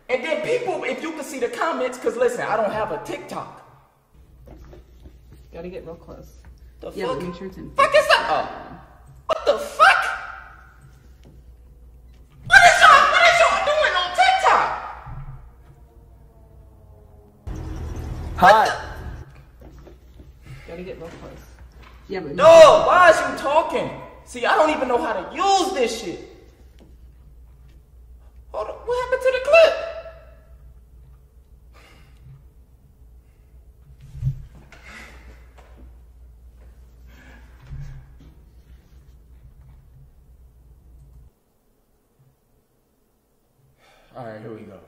And then people, if you can see the comments, because listen, I don't have a TikTok. Gotta get real close. The yeah, fuck? But make sure it's in. Fuck is that? Oh. What the fuck? What is y'all doing on TikTok? Hi. Gotta get real close. Yeah, but No, why is you talking? See, I don't even know how to use this shit. Hold on, what happened to the clip? All right, here we go.